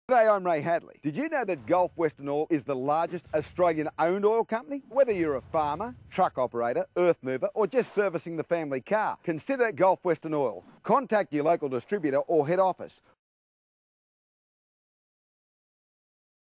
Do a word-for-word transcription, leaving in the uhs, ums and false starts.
G'day, I'm Ray Hadley. Did you know that Gulf Western Oil is the largest Australian-owned oil company? Whether you're a farmer, truck operator, earth mover, or just servicing the family car, consider Gulf Western Oil. Contact your local distributor or head office,